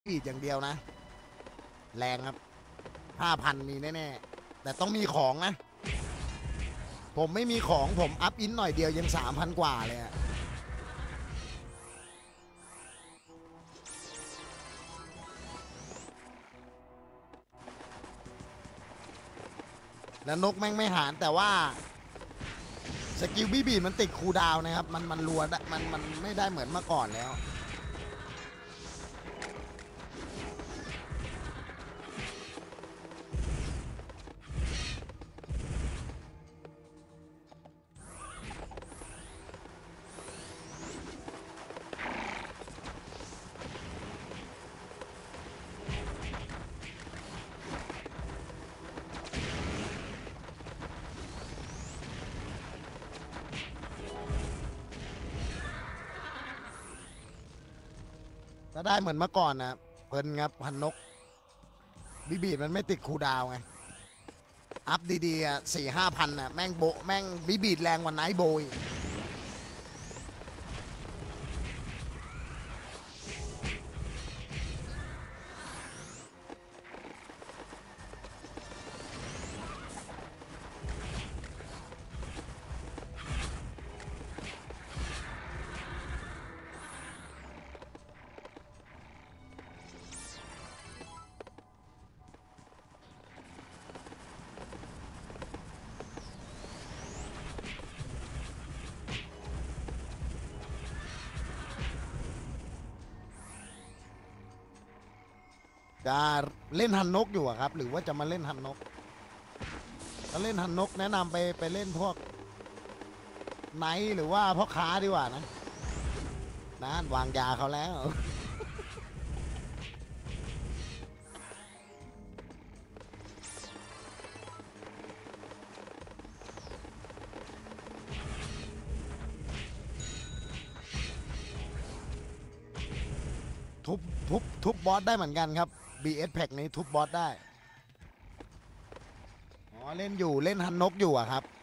อีดอย่างเดียวนะแรงครับ5,000มีแน่ๆแต่ต้องมีของนะผมไม่มีของผมอัพอินหน่อยเดียวยัง3,000กว่าเลยอะแล้วนกแม่งไม่หารแต่ว่าสกิลบี้บีมันติดคูลดาวน์นะครับมันรัวมันไม่ได้เหมือนเมื่อก่อนแล้วถ้าได้เหมือนเมื่อก่อนนะเพลินครับพันนกบี้บีมันไม่ติดคูลดาวน์ไงอัพดีๆอ่ะ4-5 พันอ่ะแม่งโบแม่งบี้บีแรงกว่าไนท์โบยจะเล่นฮันนกอยู่อะครับหรือว่าจะมาเล่นฮันนกถ้าเล่นฮันนกแนะนำไปเล่นพวกไนท์หรือว่าพ่อค้าดีกว่านะนั่นวางยาเขาแล้วทุบทุบบอสได้เหมือนกันครับ BS Pack นี้ทุบบอสได้อ๋อเล่นอยู่เล่นฮันนกอยู่อะครับ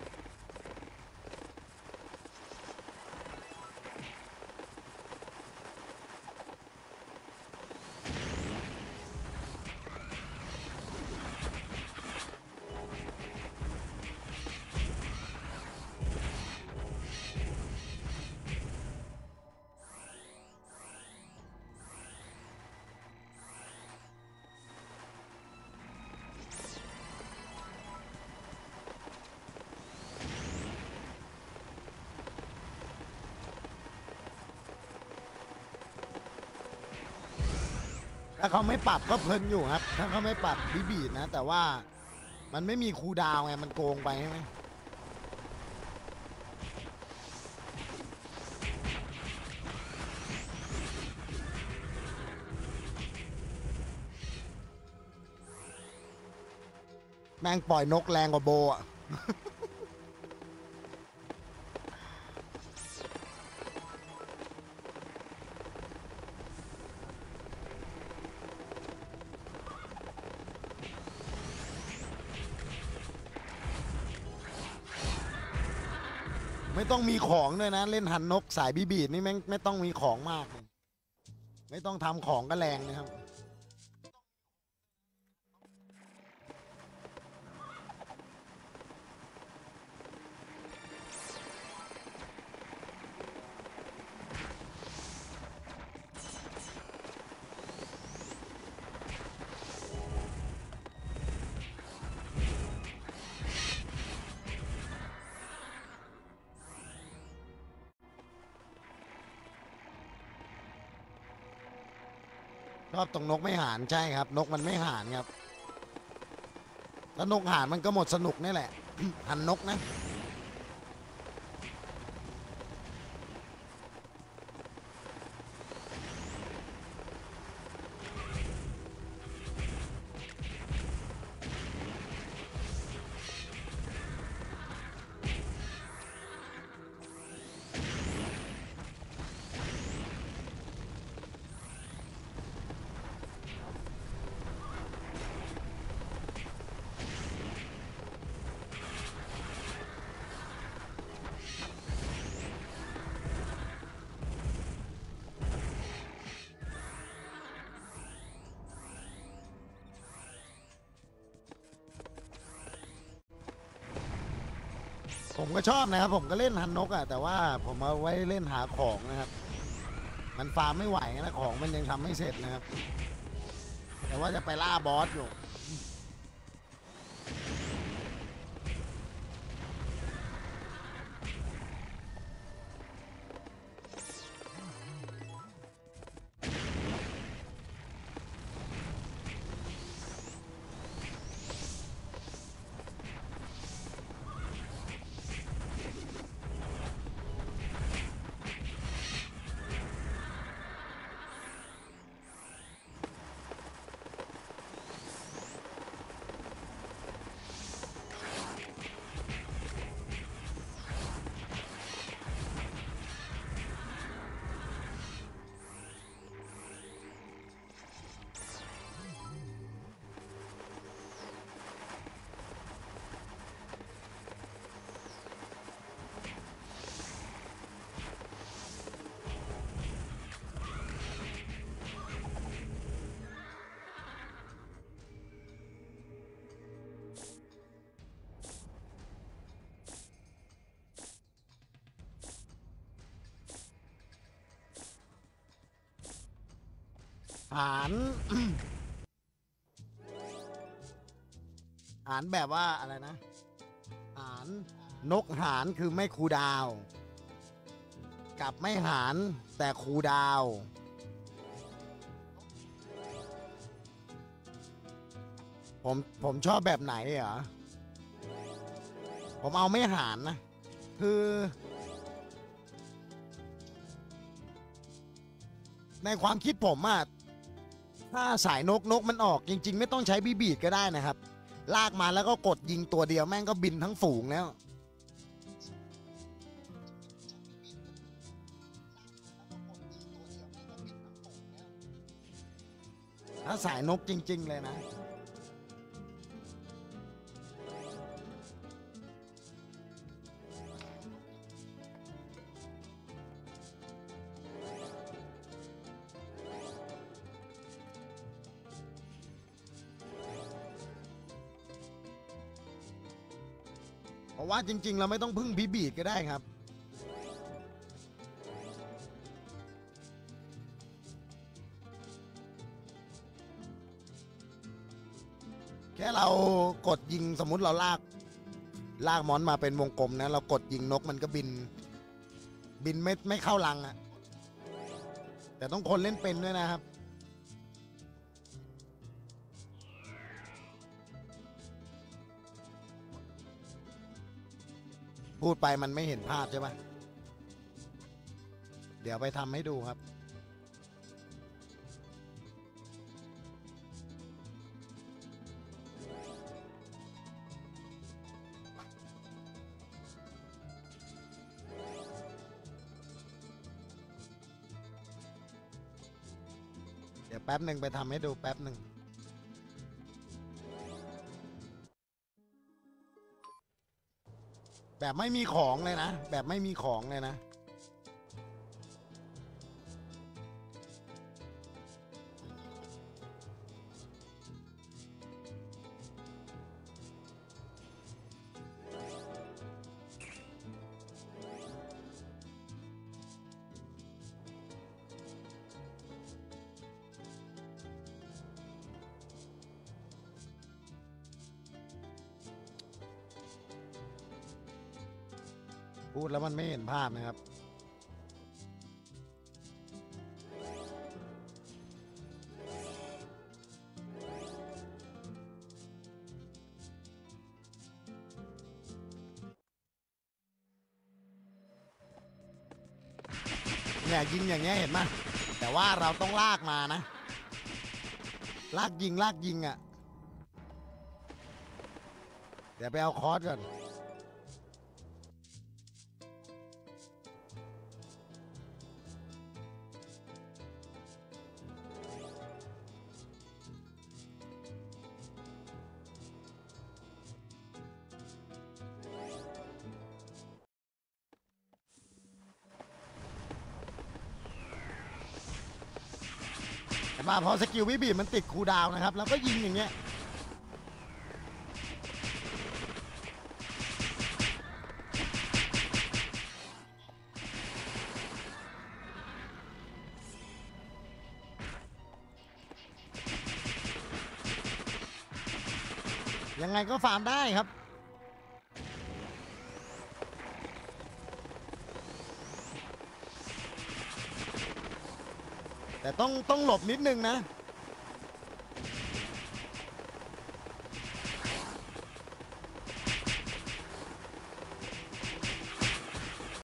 ถ้าเขาไม่ปรับก็เพลินอยู่ครับถ้าเขาไม่ปรับบีดนะแต่ว่ามันไม่มีคูลดาวน์ไงมันโกงไปใช่ไหมแม่งปล่อยนกแรงกว่าโบอะไม่ต้องมีของด้วยนะเล่นฮันนกสายบีดนี่แม่งไม่ต้องมีของมากไม่ต้องทำของก็แรงนะครับ ชอบตรงนกไม่หารใช่ครับนกมันไม่หารครับถ้านกหารมันก็หมดสนุกนี่แหละ หันนกนะผมก็ชอบนะครับผมก็เล่นฮันนกอะแต่ว่าผมเอาไว้เล่นหาของนะครับมันฟาร์มไม่ไหวนะของมันยังทำไม่เสร็จนะครับแต่ว่าจะไปล่าบอสอยู่หาร หารแบบว่าอะไรนะหารนกหารคือไม่คูลดาวน์กับไม่หารแต่คูลดาวน์ผมชอบแบบไหนเหรอผมเอาไม่หารนะคือในความคิดผมอะถ้าสายนกมันออกจริงๆไม่ต้องใช้บีดก็ได้นะครับลากมาแล้วก็กดยิงตัวเดียวแม่งก็บินทั้งฝูงแล้วถ้าสายนกจริงๆเลยนะเพราะว่าจริงๆเราไม่ต้องพึ่งบีดก็ได้ครับแค่เรากดยิงสมมุติเราลากมอนมาเป็นวงกลมนะเรากดยิงนกมันก็บินไม่เข้ารังอะแต่ต้องคนเล่นเป็นด้วยนะครับพูดไปมันไม่เห็นภาพใช่ปะเดี๋ยวไปทำให้ดูครับเดี๋ยวแป๊บหนึ่งไปทำให้ดูแป๊บหนึ่งแบบไม่มีของเลยนะแบบไม่มีของเลยนะพูดแล้วมันไม่เห็นภาพนะครับเนี่ยยิงอย่างเงี้ยเห็นไหมแต่ว่าเราต้องลากมานะลากยิงอ่ะเดี๋ยวไปเอาคอร์สก่อนแต่ว่าพอสกิลวิบีมันติดคูลดาวน์นะครับเราก็ยิงอย่างเงี้ยยังไงก็ฟาร์มได้ครับ แต่ต้องหลบนิดนึงนะ